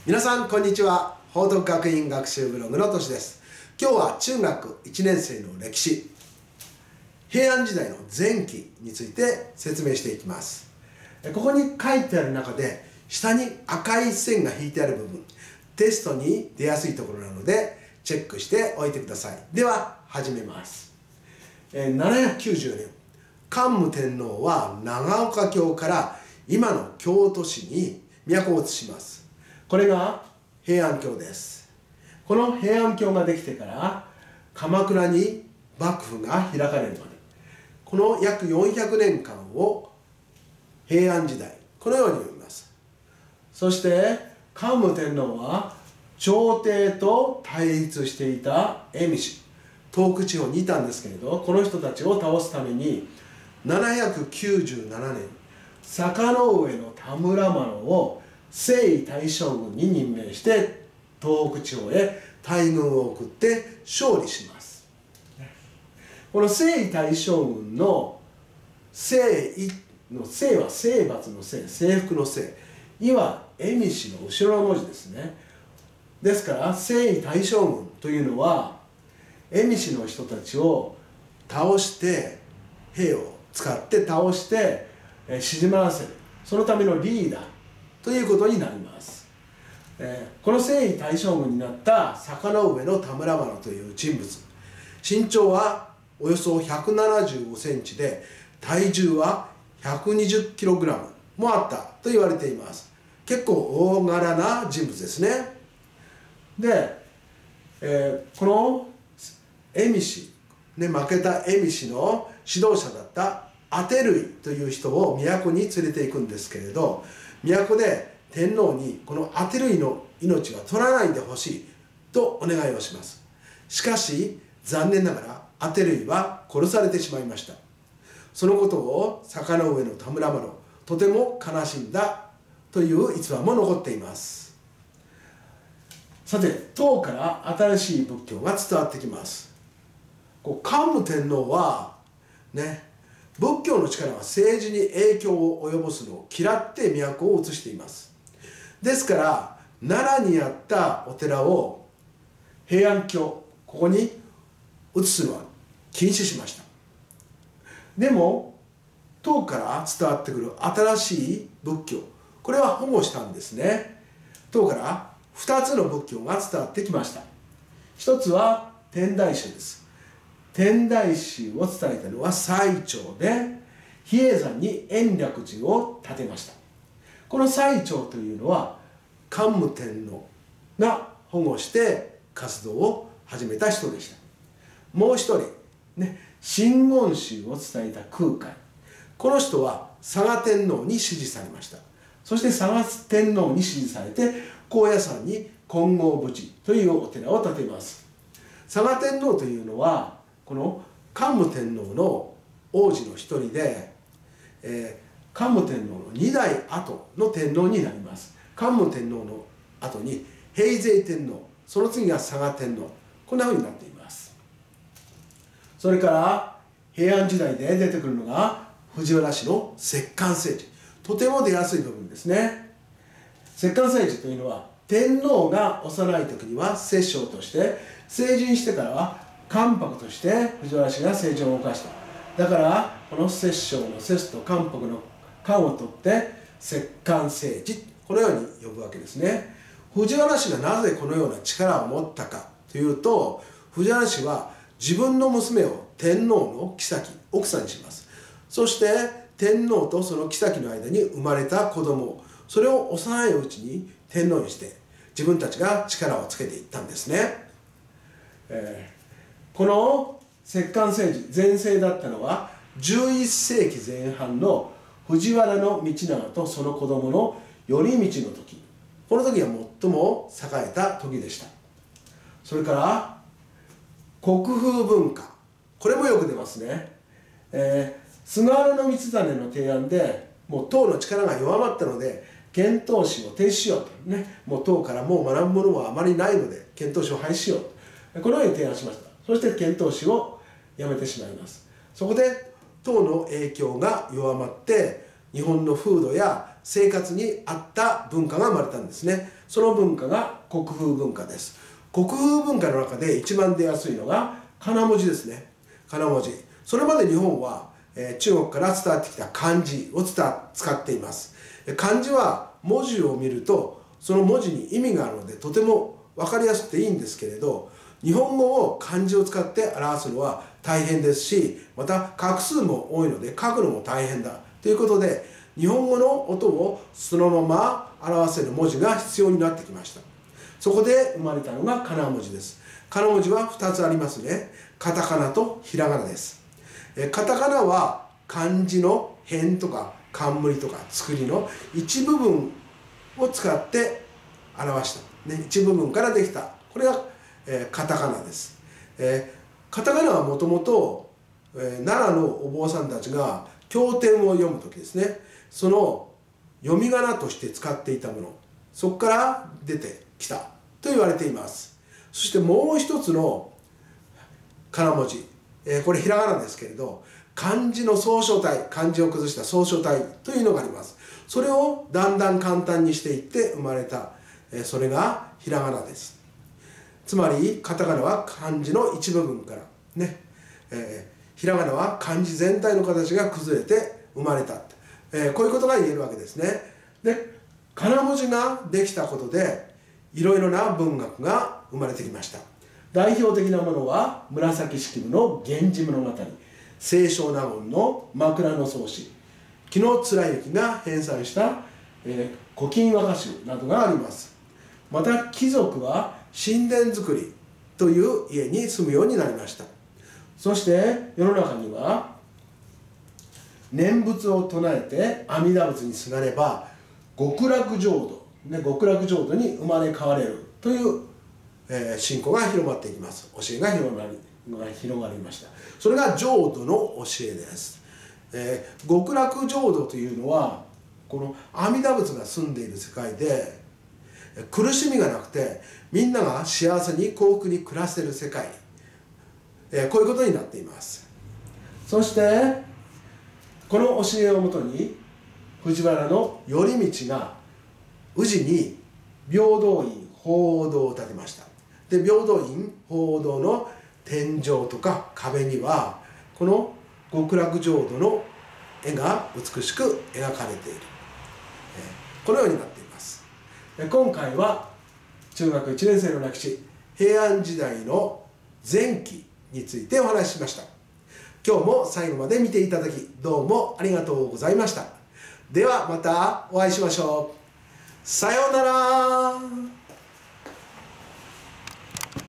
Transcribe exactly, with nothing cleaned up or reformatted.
皆さんこんにちは。報徳学院学習ブログのとしです。今日は中学いちねん生の歴史、平安時代の前期について説明していきます。ここに書いてある中で下に赤い線が引いてある部分、テストに出やすいところなのでチェックしておいてください。では始めます。ななひゃくきゅうじゅうねん、桓武天皇は長岡京から今の京都市に都を移します。これが平安京です。この平安京ができてから鎌倉に幕府が開かれるまで、この約よんひゃくねんかんを平安時代、このように読みます。そして桓武天皇は朝廷と対立していた蝦夷、東北地方にいたんですけれど、この人たちを倒すためにななひゃくきゅうじゅうななねん、坂上田村麻呂を征夷大将軍に任命して東北地方へ大軍を送って勝利します。この征夷大将軍の征夷の征は征伐の征、征服の征、夷は蝦夷の後ろの文字ですね。ですから征夷大将軍というのは蝦夷の人たちを倒して、兵を使って倒して鎮まらせる、そのためのリーダーということになります。えー、この征夷大将軍になった坂上田村麻呂という人物、身長はおよそひゃくななじゅうごセンチで体重はひゃくにじゅっキログラムもあったと言われています。結構大柄な人物ですね。で、えー、この蝦夷、ね、負けた蝦夷の指導者だった阿照類という人を都に連れていくんですけれど、都で天皇にこの阿照類の命は取らないでほしいとお願いをします。しかし残念ながら阿照類は殺されてしまいました。そのことを坂上田村麻呂、とても悲しんだという逸話も残っています。さて、唐から新しい仏教が伝わってきます。こう桓武天皇はね、仏教の力は政治に影響を及ぼすのを嫌って都を移しています。ですから奈良にあったお寺を平安京、ここに移すのは禁止しました。でも唐から伝わってくる新しい仏教、これは保護したんですね。唐からふたつの仏教が伝わってきました。一つは天台宗です。天台宗を伝えたのは最澄で、比叡山に延暦寺を建てました。この最澄というのは桓武天皇が保護して活動を始めた人でした。もう一人、ね、真言宗を伝えた空海、この人は嵯峨天皇に支持されました。そして嵯峨天皇に支持されて高野山に金剛峯寺というお寺を建てます。嵯峨天皇というのはこの桓武天皇の王子の一人で、えー、桓武天皇のにだい後の天皇になります。桓武天皇の後に平城天皇、その次が嵯峨天皇、こんなふうになっています。それから平安時代で出てくるのが藤原氏の摂関政治、とても出やすい部分ですね。摂関政治というのは天皇が幼い時には摂政として、成人してからは関白として藤原氏が政治を動かした。だからこの摂政の摂と関白の関を取って摂関政治、このように呼ぶわけですね。藤原氏がなぜこのような力を持ったかというと、藤原氏は自分の娘を天皇の后、奥さんにします。そして天皇とその后の間に生まれた子供、それを幼いうちに天皇にして自分たちが力をつけていったんですね。えーこの摂関政治全盛だったのはじゅういっせいきぜん半の藤原道長とその子供の頼道の時、この時が最も栄えた時でした。それから国風文化、これもよく出ますね。えー、菅原道真の提案でもう唐の力が弱まったので遣唐使を停止しようとね、もう唐からもう学ぶものはあまりないので遣唐使を廃止しようと、このように提案しました。そして遣唐使をやめてしまいます。そこで唐の影響が弱まって日本の風土や生活に合った文化が生まれたんですね。その文化が国風文化です。国風文化の中で一番出やすいのがかな文字ですね。かな文字。それまで日本は、えー、中国から伝わってきた漢字を使っています。漢字は文字を見るとその文字に意味があるのでとても分かりやすくていいんですけれど、日本語を漢字を使って表すのは大変ですし、また画数も多いので書くのも大変だということで、日本語の音をそのまま表せる文字が必要になってきました。そこで生まれたのがかな文字です。かな文字はふたつありますね。カタカナとひらがなです。えカタカナは漢字の辺とか冠とか作りの一部分を使って表した、ね、一部分からできた、これが、えー、カタカナです。えー、カタカナはもともと奈良のお坊さんたちが経典を読む時ですね、その読み仮名として使っていたもの、そこから出てきたと言われています。そしてもう一つのかな文字、えー、これひらがなですけれど、漢字の総書体、漢字を崩した総書体というのがあります。それをだんだん簡単にしていって生まれた、えー、それがひらがなです。つまりカタカナは漢字の一部分からね、えー、ひらがなは漢字全体の形が崩れて生まれた、えー、こういうことが言えるわけですね。で、かな文字ができたことでいろいろな文学が生まれてきました。代表的なものは紫式部の源氏物語、清少納言の枕草子、紀貫之が編纂した、えー、古今和歌集などがあります。また貴族は神殿造りという家に住むようになりました。そして世の中には念仏を唱えて阿弥陀仏にすがれば極楽浄土、ね、極楽浄土に生まれ変われるという、えー、信仰が広まっていきます。教えが広がりが広がりました。それが浄土の教えです。えー、極楽浄土というのはこの阿弥陀仏が住んでいる世界で苦しみがなくてみんなが幸せに幸福に暮らせる世界、えー、こういうことになっています。そしてこの教えをもとに藤原の頼通が宇治に平等院鳳凰堂を建てました。で、平等院鳳凰堂の天井とか壁にはこの極楽浄土の絵が美しく描かれている、このようになっています。今回は中学いちねん生の歴史、平安時代の前期についてお話ししました。今日も最後まで見ていただきどうもありがとうございました。ではまたお会いしましょう。さようなら。